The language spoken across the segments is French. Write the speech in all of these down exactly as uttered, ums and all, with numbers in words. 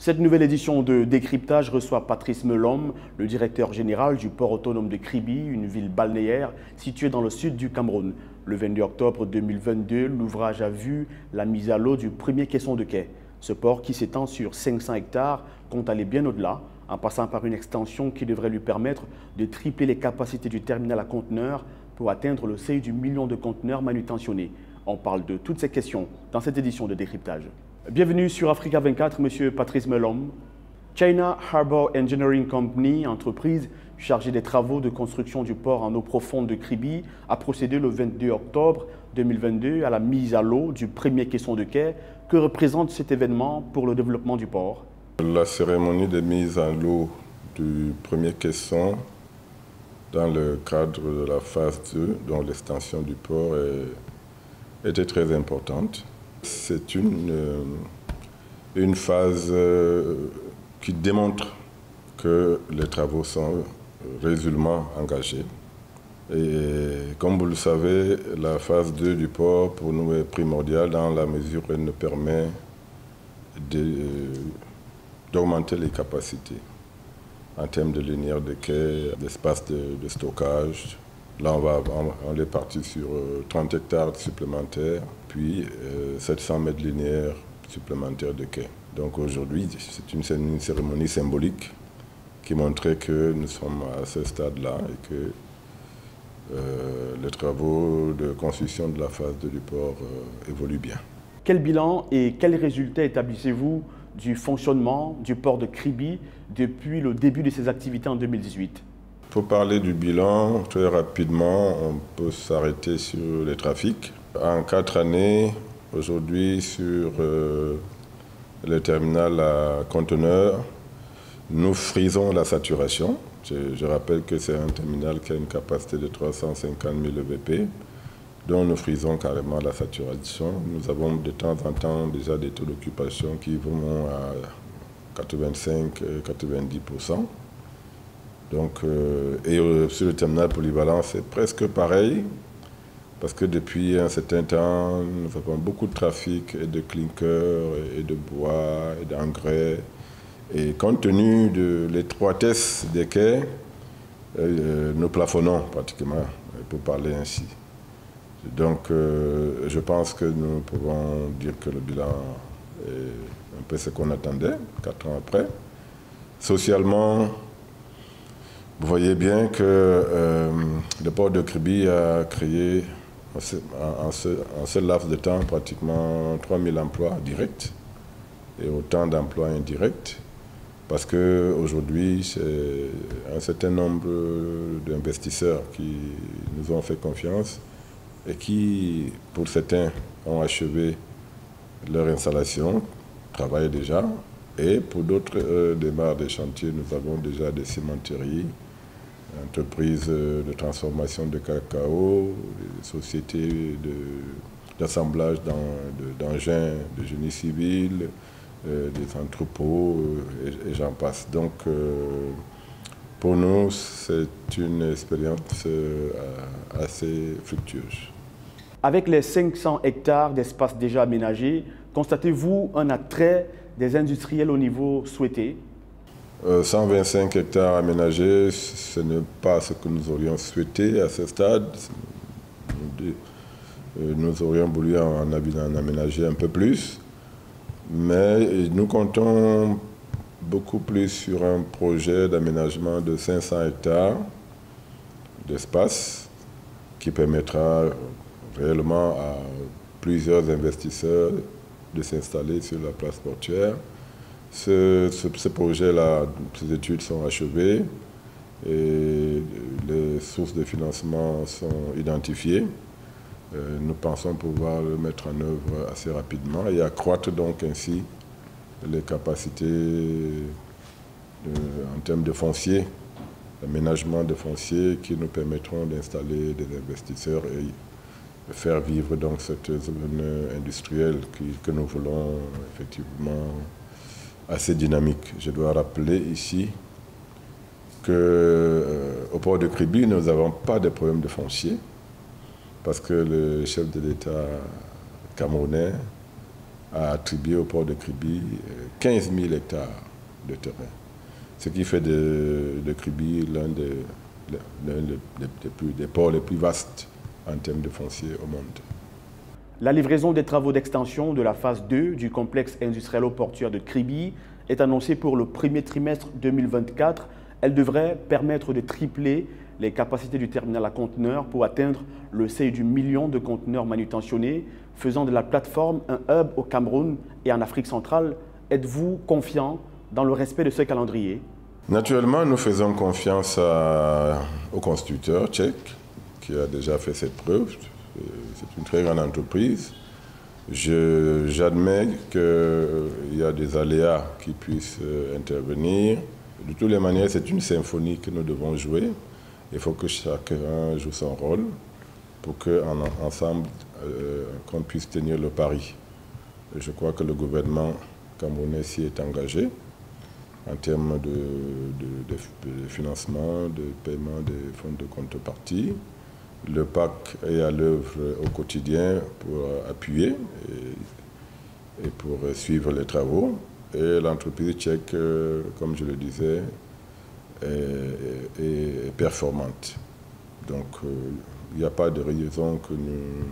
Cette nouvelle édition de Décryptage reçoit Patrice Melom, le directeur général du port autonome de Kribi, une ville balnéaire située dans le sud du Cameroun. Le vingt-deux octobre deux mille vingt-deux, l'ouvrage a vu la mise à l'eau du premier caisson de quai. Ce port, qui s'étend sur cinq cents hectares, compte aller bien au-delà, en passant par une extension qui devrait lui permettre de tripler les capacités du terminal à conteneurs pour atteindre le seuil du million de conteneurs manutentionnés. On parle de toutes ces questions dans cette édition de Décryptage. Bienvenue sur Africa vingt-quatre, Monsieur Patrice Melom. China Harbour Engineering Company, entreprise chargée des travaux de construction du port en eau profonde de Kribi, a procédé le vingt-deux octobre deux mille vingt-deux à la mise à l'eau du premier caisson de quai. Que représente cet événement pour le développement du port? La cérémonie de mise à l'eau du premier caisson dans le cadre de la phase deux, dont l'extension du port est, était très importante. C'est une, euh, une phase euh, qui démontre que les travaux sont résolument engagés. Et comme vous le savez, la phase deux du port pour nous est primordiale dans la mesure où elle nous permet d'augmenter les capacités en termes de linéaire de quai, d'espace de, de stockage. Là, on, va, on est parti sur trente hectares supplémentaires, puis euh, sept cents mètres linéaires supplémentaires de quai. Donc aujourd'hui, c'est une, une cérémonie symbolique qui montrait que nous sommes à ce stade-là et que euh, les travaux de construction de la phase deux du port euh, évoluent bien. Quel bilan et quels résultats établissez-vous du fonctionnement du port de Kribi depuis le début de ses activités en deux mille dix-huit? Pour parler du bilan, très rapidement, on peut s'arrêter sur les trafics. En quatre années, aujourd'hui, sur euh, le terminal à conteneurs, nous frisons la saturation. Je, je rappelle que c'est un terminal qui a une capacité de trois cent cinquante mille E V P, dont nous frisons carrément la saturation. Nous avons de temps en temps déjà des taux d'occupation qui vont à quatre-vingt-cinq à quatre-vingt-dix pour cent. Donc, euh, et euh, sur le terminal polyvalent, c'est presque pareil, parce que depuis un certain temps, nous avons beaucoup de trafic et de clinker, et de bois, et d'engrais. Et compte tenu de l'étroitesse des quais, euh, nous plafonnons pratiquement, pour parler ainsi. Donc, euh, je pense que nous pouvons dire que le bilan est un peu ce qu'on attendait, quatre ans après. Socialement, vous voyez bien que euh, le port de Kribi a créé en ce, en, ce, en ce laps de temps pratiquement trois mille emplois directs et autant d'emplois indirects, parce qu'aujourd'hui, c'est un certain nombre d'investisseurs qui nous ont fait confiance et qui, pour certains, ont achevé leur installation, travaillent déjà, et pour d'autres euh, démarrent des chantiers. Nous avons déjà des cimenteries, entreprises de transformation de cacao, des sociétés d'assemblage d'engins de, de génie civil, euh, des entrepôts, euh, et, et j'en passe. Donc, euh, pour nous, c'est une expérience euh, assez fructueuse. Avec les cinq cents hectares d'espace déjà aménagés, constatez-vous un attrait des industriels au niveau souhaité? Euh, cent vingt-cinq hectares aménagés, ce n'est pas ce que nous aurions souhaité à ce stade. Nous aurions voulu en, en aménager un peu plus, mais nous comptons beaucoup plus sur un projet d'aménagement de cinq cents hectares d'espace qui permettra réellement à plusieurs investisseurs de s'installer sur la place portuaire. Ce, ce, ce projet-là, ces études sont achevées et les sources de financement sont identifiées. Euh, nous pensons pouvoir le mettre en œuvre assez rapidement et accroître donc ainsi les capacités de, en termes de foncier, d'aménagement de foncier qui nous permettront d'installer des investisseurs et faire vivre donc cette zone industrielle qui, que nous voulons effectivement assez dynamique. Je dois rappeler ici qu'au euh, port de Kribi, nous n'avons pas de problème de foncier parce que le chef de l'État camerounais a attribué au port de Kribi quinze mille hectares de terrain, ce qui fait de, de Kribi l'un des, l'un des, des, plus, des ports les plus vastes en termes de foncier au monde. La livraison des travaux d'extension de la phase deux du complexe industriel-portuaire de Kribi est annoncée pour le premier trimestre deux mille vingt-quatre. Elle devrait permettre de tripler les capacités du terminal à conteneurs pour atteindre le seuil du million de conteneurs manutentionnés, faisant de la plateforme un hub au Cameroun et en Afrique centrale. Êtes-vous confiant dans le respect de ce calendrier? Naturellement, nous faisons confiance à, au constructeur tchèque qui a déjà fait cette preuve. C'est une très grande entreprise. J'admets qu'il y a des aléas qui puissent intervenir. De toutes les manières, c'est une symphonie que nous devons jouer. Il faut que chacun joue son rôle pour qu'ensemble, euh, qu'on puisse tenir le pari. Et je crois que le gouvernement camerounais s'y est engagé en termes de, de, de, de financement, de paiement des fonds de contrepartie. Le P A C est à l'œuvre au quotidien pour appuyer et, et pour suivre les travaux. Et l'entreprise tchèque, comme je le disais, est, est, est performante. Donc, il euh, n'y a pas de raison que nous,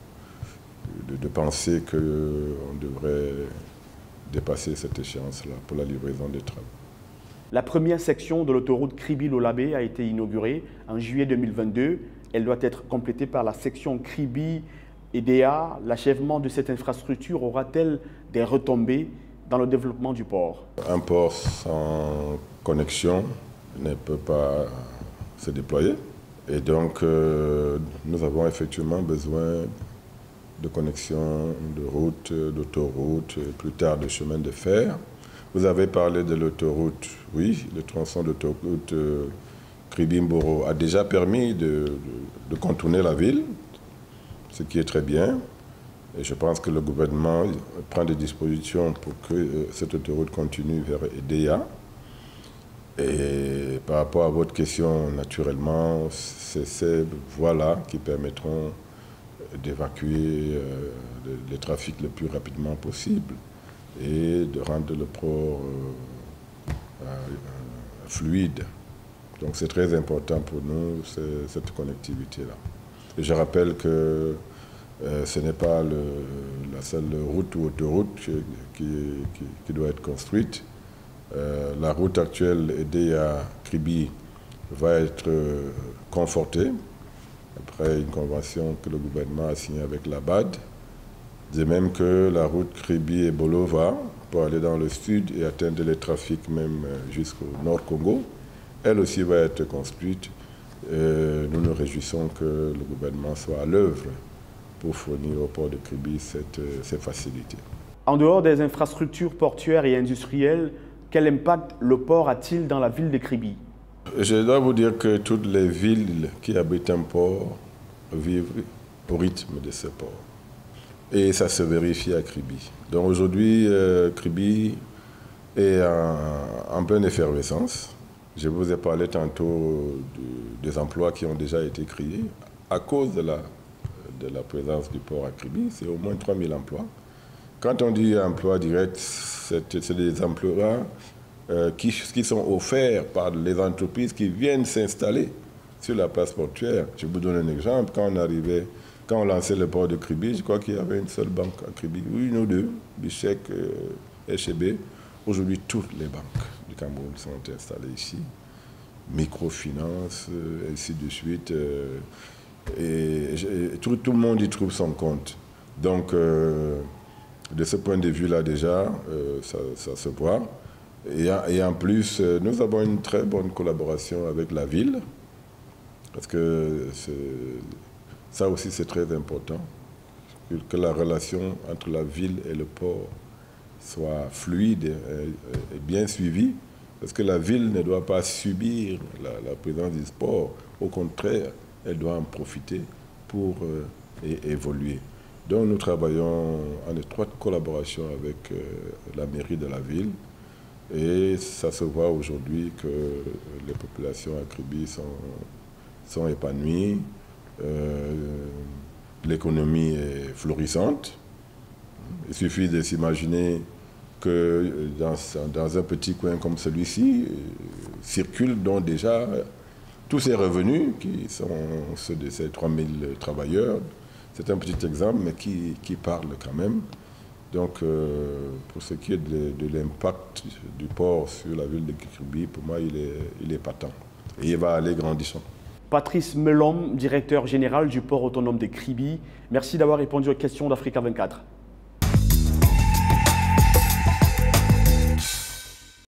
de, de penser qu'on devrait dépasser cette échéance-là pour la livraison des travaux. La première section de l'autoroute Kribi-Lolabé a été inaugurée en juillet deux mille vingt-deux. Elle doit être complétée par la section Kribi-E D A. L'achèvement de cette infrastructure aura-t-elle des retombées dans le développement du port? Un port sans connexion ne peut pas se déployer. Et donc, euh, nous avons effectivement besoin de connexions de routes, d'autoroutes, plus tard de chemins de fer. Vous avez parlé de l'autoroute. Oui, le tronçon d'autoroute euh, Kribi-Mboro a déjà permis de, de, de contourner la ville, ce qui est très bien. Et je pense que le gouvernement prend des dispositions pour que euh, cette autoroute continue vers E D A. Et par rapport à votre question, naturellement, c'est ces voies-là qui permettront d'évacuer euh, le, le trafic le plus rapidement possible et de rendre le port euh, euh, fluide. Donc c'est très important pour nous, cette connectivité-là. Et je rappelle que euh, ce n'est pas le, la seule route ou autoroute qui, qui, qui doit être construite. Euh, la route actuelle E D A-Kribi va être euh, confortée après une convention que le gouvernement a signée avec la B A D. De même que la route Kribi et Bolova pour aller dans le sud et atteindre les trafics même jusqu'au nord Congo, elle aussi va être construite. Euh, nous nous réjouissons que le gouvernement soit à l'œuvre pour fournir au port de Kribi cette, cette facilité. En dehors des infrastructures portuaires et industrielles, quel impact le port a-t-il dans la ville de Kribi? Je dois vous dire que toutes les villes qui abritent un port vivent au rythme de ce port. Et ça se vérifie à Kribi. Donc aujourd'hui, euh, Kribi est en, en pleine effervescence. Je vous ai parlé tantôt de, des emplois qui ont déjà été créés à cause de la, de la présence du port à Kribi. C'est au moins trois mille emplois. Quand on dit emploi direct, c'est des emplois euh, qui, qui sont offerts par les entreprises qui viennent s'installer sur la place portuaire. Je vous donne un exemple. Quand on arrivait, quand on lançait le port de Kribi, je crois qu'il y avait une seule banque à Kribi, une ou deux, Bichek, euh, H E B. Aujourd'hui, toutes les banques du Cameroun sont installées ici. Microfinance, euh, ainsi de suite. Euh, et, et tout, tout le monde y trouve son compte. Donc, euh, de ce point de vue-là, déjà, euh, ça, ça se voit. Et, et en plus, euh, nous avons une très bonne collaboration avec la ville, parce que ça aussi, c'est très important, que, que la relation entre la ville et le port soit fluide et, et bien suivie, parce que la ville ne doit pas subir la, la présence du sport. Au contraire, elle doit en profiter pour euh, et, évoluer. Donc nous travaillons en étroite collaboration avec euh, la mairie de la ville et ça se voit aujourd'hui que les populations à Kribi sont, sont épanouies, euh, l'économie est florissante, Il suffit de s'imaginer que dans, dans un petit coin comme celui-ci, circulent donc déjà tous ces revenus qui sont ceux de ces trois mille travailleurs. C'est un petit exemple, mais qui, qui parle quand même. Donc, euh, pour ce qui est de, de l'impact du port sur la ville de Kribi, pour moi, il est, il est patent. Et il va aller grandissant. Patrice Melom, directeur général du port autonome de Kribi, merci d'avoir répondu aux questions d'Africa vingt-quatre.